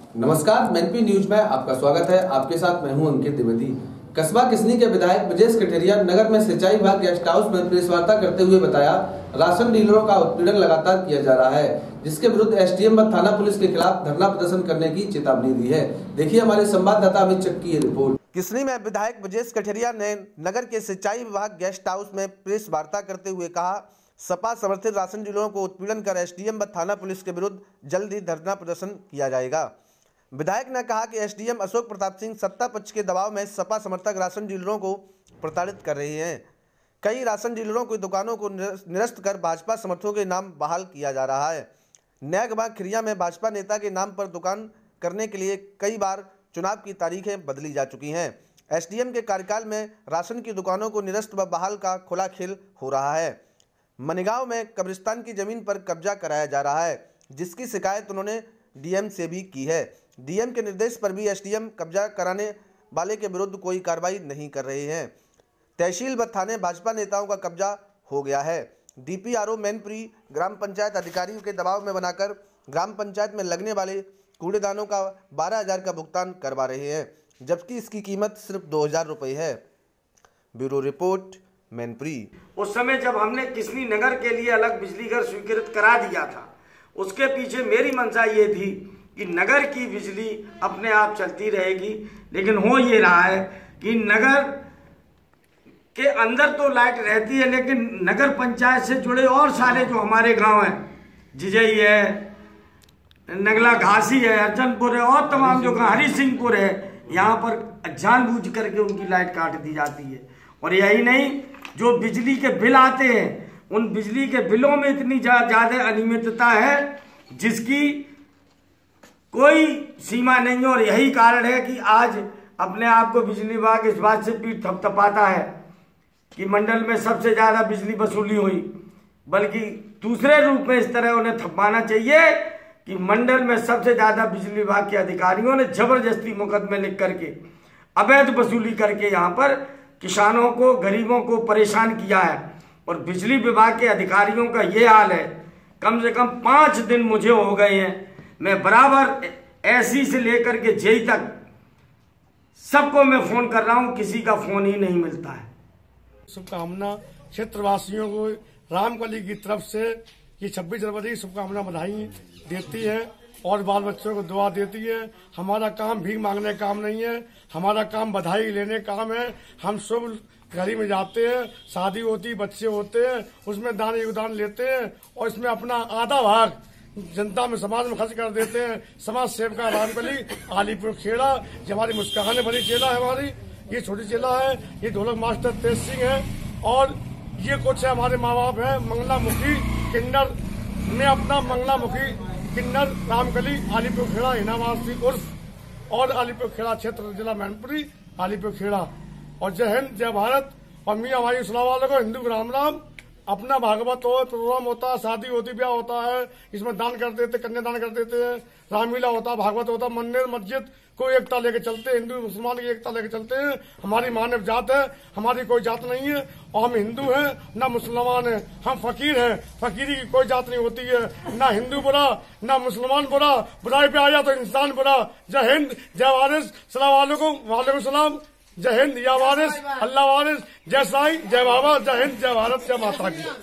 नमस्कार, NP news में आपका स्वागत है। आपके साथ मैं हूं अंकित द्विवेदी। कस्बा किसनी के विधायक ब्रजेश कठेरिया नगर में सिंचाई विभाग गेस्ट हाउस में प्रेस वार्ता करते हुए बताया, राशन डीलरों का उत्पीड़न लगातार किया जा रहा है, जिसके विरुद्ध एसडीएम व थाना पुलिस के खिलाफ धरना प्रदर्शन करने की चेतावनी दी है। देखिए हमारे संवाददाता अमित चक की रिपोर्ट। किसनी में विधायक ब्रजेश कठेरिया ने नगर के सिंचाई विभाग गेस्ट हाउस में प्रेस वार्ता करते हुए कहा, सपा समर्थित राशन डीलरों को उत्पीड़न कर एसडीएम व थाना पुलिस के विरुद्ध जल्द ही धरना प्रदर्शन किया जाएगा। विधायक ने कहा कि एसडीएम अशोक प्रताप सिंह सत्ता पक्ष के दबाव में सपा समर्थक राशन डीलरों को प्रताड़ित कर रहे हैं। कई राशन डीलरों की दुकानों को निरस्त कर भाजपा समर्थकों के नाम बहाल किया जा रहा है। न्यायबाग खिरिया में भाजपा नेता के नाम पर दुकान करने के लिए कई बार चुनाव की तारीखें बदली जा चुकी हैं। एसडीएम के कार्यकाल में राशन की दुकानों को निरस्त व बहाल का खुला खेल हो रहा है। मनीगांव में कब्रिस्तान की जमीन पर कब्जा कराया जा रहा है, जिसकी शिकायत उन्होंने डीएम से भी की है। डीएम के निर्देश पर भी एसडीएम कब्जा कराने वाले के विरुद्ध कोई कार्रवाई नहीं कर रहे हैं। तहसील व थाने भाजपा नेताओं का कब्जा हो गया है। डीपीआरओ मैनपुरी ग्राम पंचायत अधिकारियों के दबाव में बनाकर ग्राम पंचायत में लगने वाले कूड़ेदानों का 12,000 का भुगतान करवा रहे हैं, जबकि इसकी कीमत सिर्फ 2,000 रुपये है। Bureau report, Mainpuri. उस समय जब हमने किसनी नगर के लिए अलग बिजली घर स्वीकृत करा दिया था, उसके पीछे मेरी मंशा ये थी कि नगर की बिजली अपने आप चलती रहेगी। लेकिन हो ये रहा है कि नगर के अंदर तो लाइट रहती है, लेकिन नगर पंचायत से जुड़े और सारे जो हमारे गांव हैं, जिजई है, नगला घासी है, अर्जनपुर है और तमाम जो हरि सिंहपुर है, यहाँ पर जानबूझ करके उनकी लाइट काट दी जाती है। और यही नहीं, जो बिजली के बिल आते हैं, उन बिजली के बिलों में इतनी ज्यादा अनियमितता है जिसकी कोई सीमा नहीं है। और यही कारण है कि आज अपने आप को बिजली विभाग इस बात से पीठ थपथपाता है कि मंडल में सबसे ज्यादा बिजली वसूली हुई, बल्कि दूसरे रूप में इस तरह उन्हें थपवाना चाहिए कि मंडल में सबसे ज्यादा बिजली विभाग के अधिकारियों ने जबरदस्ती मुकदमे लिख करके अवैध वसूली करके यहाँ पर किसानों को, गरीबों को परेशान किया है। और बिजली विभाग के अधिकारियों का ये हाल है, कम से कम 5 दिन मुझे हो गए हैं, मैं बराबर एसी से लेकर के जेई तक सबको मैं फोन कर रहा हूं, किसी का फोन ही नहीं मिलता है। शुभकामना क्षेत्रवासियों को रामकली की तरफ से ये 26 जनवरी शुभकामना बधाई देती है और बाल बच्चों को दुआ देती है। हमारा काम भीख मांगने का काम नहीं है, हमारा काम बधाई लेने का काम है। हम शुभ घड़ी में जाते हैं, शादी होती, बच्चे होते हैं, उसमें दान योगदान लेते हैं और इसमें अपना आधा भाग जनता में, समाज में खर्च कर देते हैं। समाज सेवका रामकली आलीपुर खेड़ा, ये हमारी मुस्कान बड़ी चेला है, हमारी ये छोटी चेला है, ये ढोलक मास्टर तेज सिंह है और ये कुछ है हमारे माँ बाप है। मंगलामुखी किन्नर में अपना मंगलामुखी किन्नर रामकली आलीपुर खेड़ा हिनावासी उर्फ और आलीपुर खेड़ा क्षेत्र जिला मैनपुरी आलीपुर खेड़ा। और जय हिंद, जय भारत और मियाँ भाई सलाम वालेकुम, हिंदू राम राम। अपना भागवत हो, प्रोग्राम होता है, शादी होती, ब्याह होता है, इसमें दान कर देते, कन्यादान कर देते हैं, रामलीला होता है, भागवत होता है, मंदिर मस्जिद को एकता लेके चलते हैं, हिंदू मुसलमान की एकता लेके चलते हैं। हमारी मानव जात है, हमारी कोई जात नहीं है और हम हिंदू हैं ना मुसलमान है, हम फकीर हैं। फकीरी की कोई जात नहीं होती है, ना हिंदू बुरा ना मुसलमान बुरा, बुराई पे आया तो इंसान बुरा। जय हिंद, जय वारिस, सलाम वालेकुम, वालेकुम सलाम। जय हिंद, या वारिस, अल्लाह वारिस, जय साईं, जय बाबा, जय हिंद, जय भारत, जय माता की।